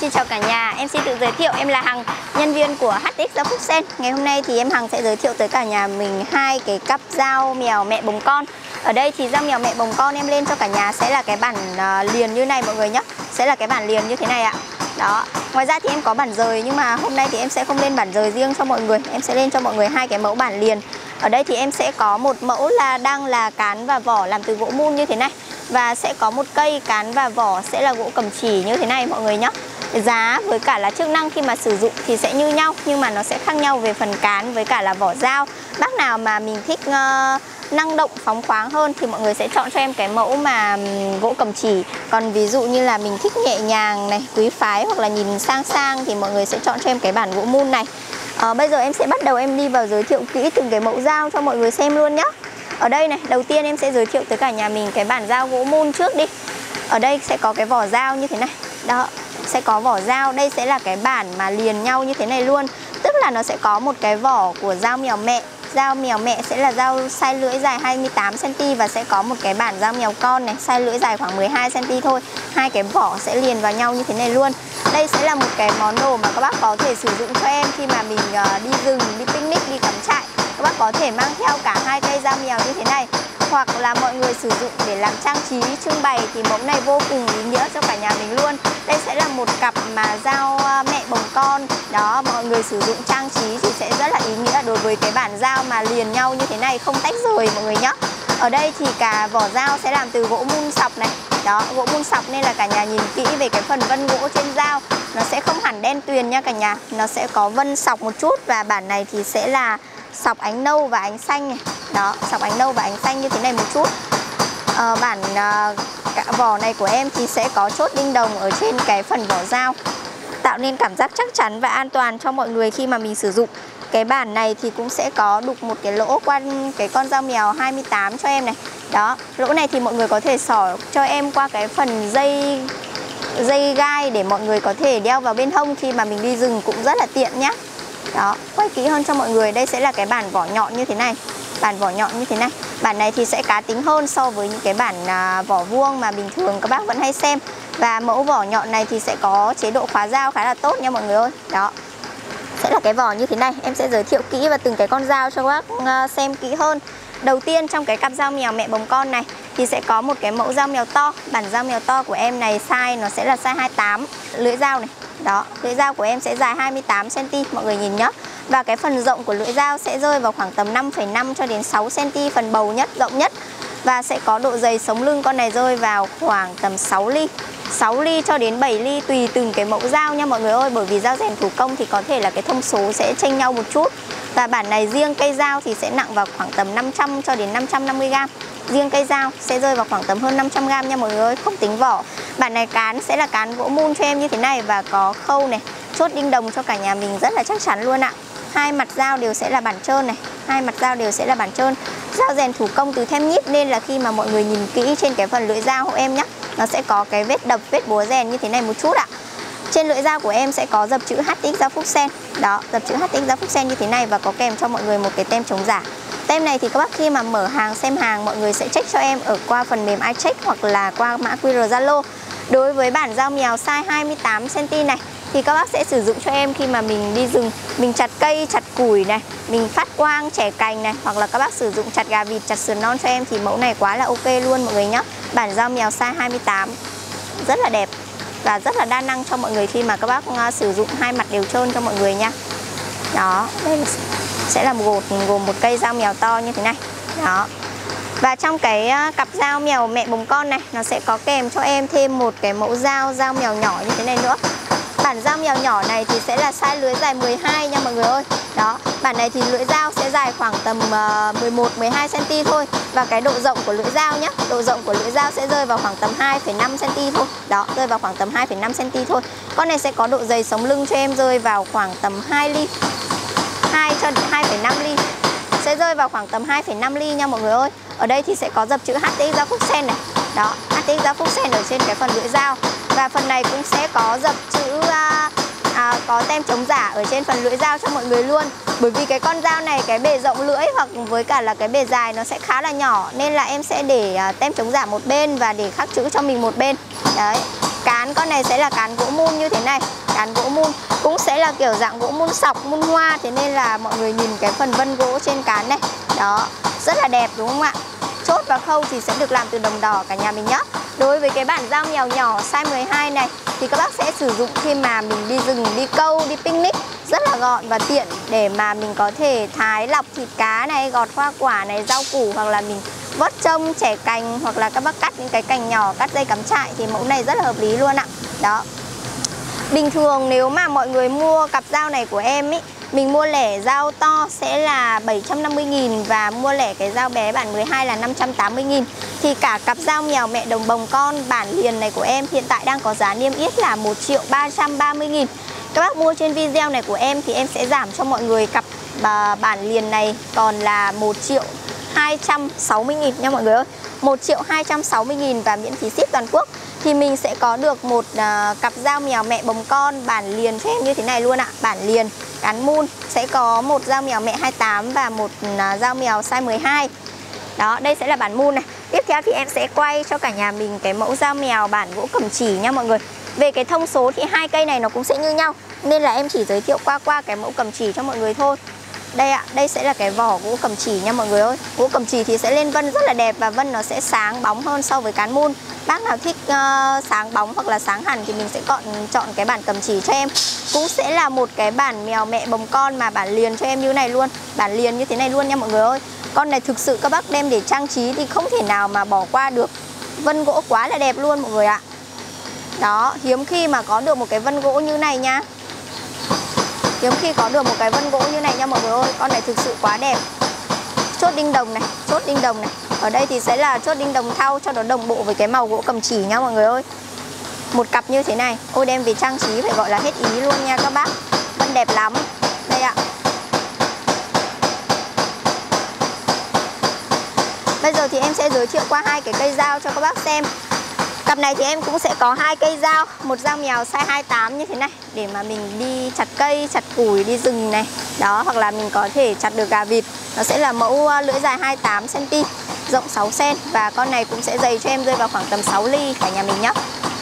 xin chào cả nhà, em xin tự giới thiệu, em là Hằng, nhân viên của HX Dao Phúc Sen. Ngày hôm nay thì em Hằng sẽ giới thiệu tới cả nhà mình hai cái cặp dao mèo mẹ bồng con. Ở đây thì dao mèo mẹ bồng con em lên cho cả nhà sẽ là cái bản liền như này mọi người nhé. Sẽ là cái bản liền như thế này ạ. Đó. Ngoài ra thì em có bản rời, nhưng mà hôm nay thì em sẽ không lên bản rời riêng cho mọi người. Em sẽ lên cho mọi người hai cái mẫu bản liền. Ở đây thì em sẽ có một mẫu là đang là cán và vỏ làm từ gỗ mun như thế này. Và sẽ có một cây cán và vỏ sẽ là gỗ cầm chỉ như thế này mọi người nhé. Giá với cả là chức năng khi mà sử dụng thì sẽ như nhau, nhưng mà nó sẽ khác nhau về phần cán với cả là vỏ dao. Bác nào mà mình thích năng động phóng khoáng hơn thì mọi người sẽ chọn cho em cái mẫu mà gỗ cầm chỉ. Còn ví dụ như là mình thích nhẹ nhàng này, quý phái hoặc là nhìn sang sang thì mọi người sẽ chọn cho em cái bản gỗ mun này. Bây giờ em sẽ bắt đầu em đi vào giới thiệu kỹ từng cái mẫu dao cho mọi người xem luôn nhé. Ở đây này, đầu tiên em sẽ giới thiệu tới cả nhà mình cái bản dao gỗ mun trước đi. Ở đây sẽ có cái vỏ dao như thế này. Đó, sẽ có vỏ dao. Đây sẽ là cái bản mà liền nhau như thế này luôn. Tức là nó sẽ có một cái vỏ của dao mèo mẹ. Dao mèo mẹ sẽ là dao size lưỡi dài 28cm và sẽ có một cái bản dao mèo con này, size lưỡi dài khoảng 12cm thôi. Hai cái vỏ sẽ liền vào nhau như thế này luôn. Đây sẽ là một cái món đồ mà các bác có thể sử dụng cho em khi mà mình đi rừng, đi picnic, đi cắm trại. Các bác có thể mang theo cả hai cây dao mèo như thế này. Hoặc là mọi người sử dụng để làm trang trí, trưng bày thì mẫu này vô cùng ý nghĩa cho cả nhà mình luôn. Đây sẽ là một cặp mà dao mẹ bồng con. Đó, mọi người sử dụng trang trí thì sẽ rất là ý nghĩa đối với cái bản dao mà liền nhau như thế này, không tách rời mọi người nhé. Ở đây thì cả vỏ dao sẽ làm từ gỗ mun sọc này. Đó, gỗ mun sọc nên là cả nhà nhìn kỹ về cái phần vân gỗ trên dao. Nó sẽ không hẳn đen tuyền nha cả nhà. Nó sẽ có vân sọc một chút và bản này thì sẽ là sọc ánh nâu và ánh xanh này. Đó, sọc ánh nâu và ánh xanh như thế này một chút. Bản vỏ này của em thì sẽ có chốt đinh đồng ở trên cái phần vỏ dao, tạo nên cảm giác chắc chắn và an toàn cho mọi người khi mà mình sử dụng. Cái bản này thì cũng sẽ có đục một cái lỗ qua cái con dao mèo 28 cho em này. Đó, lỗ này thì mọi người có thể xỏ cho em qua cái phần dây gai để mọi người có thể đeo vào bên hông khi mà mình đi rừng cũng rất là tiện nhá. Đó, quay kỹ hơn cho mọi người, đây sẽ là cái bản vỏ nhọn như thế này. Bản vỏ nhọn như thế này. Bản này thì sẽ cá tính hơn so với những cái bản vỏ vuông mà bình thường các bác vẫn hay xem. Và mẫu vỏ nhọn này thì sẽ có chế độ khóa dao khá là tốt nha mọi người ơi. Đó, sẽ là cái vỏ như thế này. Em sẽ giới thiệu kỹ và từng cái con dao cho các bác xem kỹ hơn. Đầu tiên trong cái cặp dao mèo mẹ bồng con này thì sẽ có một cái mẫu dao mèo to. Bản dao mèo to của em này size nó sẽ là size 28. Lưỡi dao này. Đó, lưỡi dao của em sẽ dài 28cm mọi người nhìn nhé. Và cái phần rộng của lưỡi dao sẽ rơi vào khoảng tầm 5,5 cho đến 6cm, phần bầu nhất, rộng nhất. Và sẽ có độ dày sống lưng con này rơi vào khoảng tầm 6 ly. 6 ly cho đến 7 ly tùy từng cái mẫu dao nha mọi người ơi. Bởi vì dao rèn thủ công thì có thể là cái thông số sẽ chênh nhau một chút. Và bản này riêng cây dao thì sẽ nặng vào khoảng tầm 500 cho đến 550g. Riêng cây dao sẽ rơi vào khoảng tầm hơn 500g nha mọi người ơi, không tính vỏ. Bản này cán sẽ là cán gỗ mun cho em như thế này và có khâu này, chốt đinh đồng cho cả nhà mình rất là chắc chắn luôn ạ. Hai mặt dao đều sẽ là bản trơn này, hai mặt dao đều sẽ là bản trơn. Dao rèn thủ công từ thép nhíp nên là khi mà mọi người nhìn kỹ trên cái phần lưỡi dao hộ em nhé, nó sẽ có cái vết đập, vết búa rèn như thế này một chút ạ. Trên lưỡi dao của em sẽ có dập chữ HX Dao Phúc Sen. Đó, dập chữ HX Dao Phúc Sen như thế này và có kèm cho mọi người một cái tem chống giả. Tem này thì các bác khi mà mở hàng xem hàng mọi người sẽ check cho em ở qua phần mềm iCheck hoặc là qua mã QR Zalo. Đối với bản dao mèo size 28cm này thì các bác sẽ sử dụng cho em khi mà mình đi rừng, mình chặt cây, chặt củi này, mình phát quang, chẻ cành này, hoặc là các bác sử dụng chặt gà vịt, chặt sườn non cho em thì mẫu này quá là ok luôn mọi người nhé. Bản dao mèo size 28 rất là đẹp và rất là đa năng cho mọi người khi mà các bác sử dụng hai mặt đều trơn cho mọi người nha. Đó, đây sẽ là gồm một cây dao mèo to như thế này. Đó. Và trong cái cặp dao mèo mẹ bồng con này nó sẽ có kèm cho em thêm một cái mẫu dao mèo nhỏ như thế này nữa. Bản dao mèo nhỏ này thì sẽ là size lưỡi dài 12 nha mọi người ơi. Đó, bản này thì lưỡi dao sẽ dài khoảng tầm 11-12cm thôi. Và cái độ rộng của lưỡi dao nhé, độ rộng của lưỡi dao sẽ rơi vào khoảng tầm 2,5cm thôi. Đó, rơi vào khoảng tầm 2,5cm thôi. Con này sẽ có độ dày sống lưng cho em rơi vào khoảng tầm 2 ly, 2 cho 2,5 ly. Sẽ rơi vào khoảng tầm 2,5 ly nha mọi người ơi. Ở đây thì sẽ có dập chữ HX Dao Phúc Sen này. Đó, HX Dao Phúc Sen ở trên cái phần lưỡi dao. Và phần này cũng sẽ có dập chữ có tem chống giả ở trên phần lưỡi dao cho mọi người luôn. Bởi vì cái con dao này cái bề rộng lưỡi hoặc với cả là cái bề dài nó sẽ khá là nhỏ nên là em sẽ để tem chống giả một bên và để khắc chữ cho mình một bên. Đấy, cán con này sẽ là cán gỗ mun như thế này. cán gỗ mun, cũng sẽ là kiểu dạng gỗ mun sọc, mun hoa. Thế nên là mọi người nhìn cái phần vân gỗ trên cán này, đó, rất là đẹp đúng không ạ? Chốt và khâu thì sẽ được làm từ đồng đỏ cả nhà mình nhé. Đối với cái bản dao mèo nhỏ size 12 này thì các bác sẽ sử dụng khi mà mình đi rừng, đi câu, đi picnic, rất là gọn và tiện để mà mình có thể thái lọc thịt cá này, gọt hoa quả này, rau củ, hoặc là mình vớt trông, chẻ cành, hoặc là các bác cắt những cái cành nhỏ, cắt dây cắm trại thì mẫu này rất là hợp lý luôn ạ. Đó. Bình thường nếu mà mọi người mua cặp dao này của em ý, mình mua lẻ dao to sẽ là 750.000 và mua lẻ cái dao bé bản 12 là 580.000. Thì cả cặp dao mèo mẹ đồng bồng con bản liền này của em hiện tại đang có giá niêm yết là 1.330.000. Các bác mua trên video này của em thì em sẽ giảm cho mọi người cặp bản liền này còn là 1.260.000 nha mọi người ơi. 1.260.000 và miễn phí ship toàn quốc. Thì mình sẽ có được một cặp dao mèo mẹ bồng con bản liền cho em như thế này luôn ạ. Bản liền, cán mun, sẽ có một dao mèo mẹ 28 và một dao mèo size 12. Đó, đây sẽ là bản mun này. Tiếp theo thì em sẽ quay cho cả nhà mình cái mẫu dao mèo bản gỗ cầm chỉ nha mọi người. Về cái thông số thì hai cây này nó cũng sẽ như nhau, nên là em chỉ giới thiệu qua cái mẫu cầm chỉ cho mọi người thôi. Đây ạ, đây sẽ là cái vỏ gỗ cầm chỉ nha mọi người ơi. Gỗ cầm chỉ thì sẽ lên vân rất là đẹp và vân nó sẽ sáng bóng hơn so với cán mun. Bác nào thích sáng bóng hoặc là sáng hẳn thì mình sẽ chọn cái bản cầm chỉ cho em. Cũng sẽ là một cái bản mèo mẹ bồng con mà bản liền cho em như này luôn. Bản liền như thế này luôn nha mọi người ơi. Con này thực sự các bác đem để trang trí thì không thể nào mà bỏ qua được. Vân gỗ quá là đẹp luôn mọi người ạ. Đó, hiếm khi mà có được một cái vân gỗ như này nha. Hiếm khi có được một cái vân gỗ như này nha mọi người ơi. Con này thực sự quá đẹp. Chốt đinh đồng này, chốt đinh đồng này. Ở đây thì sẽ là chốt đinh đồng thau cho nó đồng bộ với cái màu gỗ cầm chỉ nha mọi người ơi. Một cặp như thế này, ôi đem về trang trí phải gọi là hết ý luôn nha các bác. Vân đẹp lắm. Đây ạ. Bây giờ thì em sẽ giới thiệu qua hai cái cây dao cho các bác xem. Cặp này thì em cũng sẽ có hai cây dao, một dao mèo size 28 như thế này để mà mình đi chặt cây, chặt củi, đi rừng này. Đó, hoặc là mình có thể chặt được gà vịt. Nó sẽ là mẫu lưỡi dài 28 cm, rộng 6 cm và con này cũng sẽ dày cho em rơi vào khoảng tầm 6 ly cả nhà mình nhé.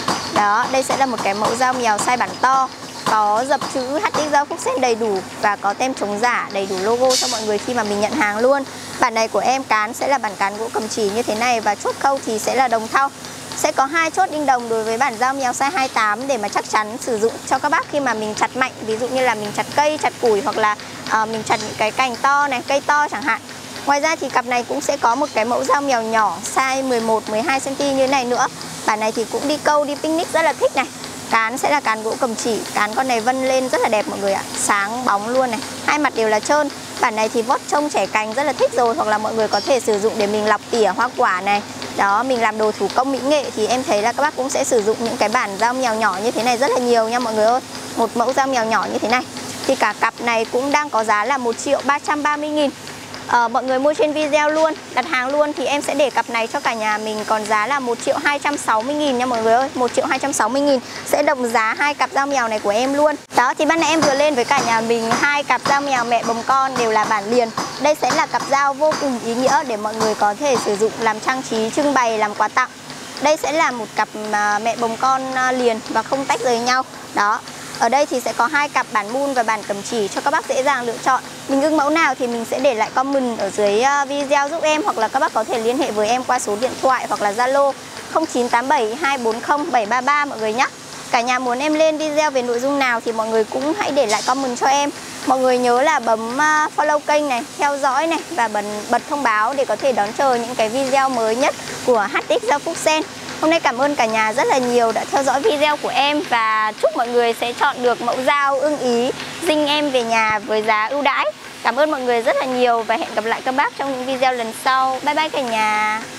Đó, đây sẽ là một cái mẫu dao mèo size bản to, có dập chữ HX Dao Phúc Sen đầy đủ và có tem chống giả, đầy đủ logo cho mọi người khi mà mình nhận hàng luôn. Bản này của em cán sẽ là bản cán gỗ cầm chỉ như thế này và chốt khâu thì sẽ là đồng thau. Sẽ có hai chốt đinh đồng đối với bản dao mèo size 28 để mà chắc chắn sử dụng cho các bác khi mà mình chặt mạnh. Ví dụ như là mình chặt cây, chặt củi hoặc là mình chặt những cái cành to này, cây to chẳng hạn. Ngoài ra thì cặp này cũng sẽ có một cái mẫu dao mèo nhỏ size 11, 12 cm như thế này nữa. Bản này thì cũng đi câu, đi picnic rất là thích này. Cán sẽ là cán gỗ cầm chỉ, cán con này vân lên rất là đẹp mọi người ạ. Sáng bóng luôn này, hai mặt đều là trơn. Bản này thì vót trông chẻ cành rất là thích rồi. Hoặc là mọi người có thể sử dụng để mình lọc tỉa hoa quả này. Đó, mình làm đồ thủ công mỹ nghệ thì em thấy là các bác cũng sẽ sử dụng những cái bản dao mèo nhỏ như thế này rất là nhiều nha mọi người ơi. Một mẫu dao mèo nhỏ như thế này thì cả cặp này cũng đang có giá là 1.330.000. Mọi người mua trên video luôn, đặt hàng luôn thì em sẽ để cặp này cho cả nhà mình còn giá là 1.260.000 nha mọi người ơi. 1.260.000 sẽ đồng giá hai cặp dao mèo này của em luôn. Đó, thì ban nãy em vừa lên với cả nhà mình hai cặp dao mèo mẹ bồng con đều là bản liền. Đây sẽ là cặp dao vô cùng ý nghĩa để mọi người có thể sử dụng làm trang trí, trưng bày, làm quà tặng. Đây sẽ là một cặp mẹ bồng con liền và không tách rời nhau. Đó. Ở đây thì sẽ có hai cặp bản mun và bản cầm chỉ cho các bác dễ dàng lựa chọn. Mình ưng mẫu nào thì mình sẽ để lại comment ở dưới video giúp em, hoặc là các bác có thể liên hệ với em qua số điện thoại hoặc là Zalo 0987 240 733 mọi người nhé. Cả nhà muốn em lên video về nội dung nào thì mọi người cũng hãy để lại comment cho em. Mọi người nhớ là bấm follow kênh này, theo dõi này và bật thông báo để có thể đón chờ những cái video mới nhất của HX Dao Phúc Sen. Hôm nay cảm ơn cả nhà rất là nhiều đã theo dõi video của em và chúc mọi người sẽ chọn được mẫu dao ưng ý, dinh em về nhà với giá ưu đãi. Cảm ơn mọi người rất là nhiều và hẹn gặp lại các bác trong những video lần sau. Bye bye cả nhà.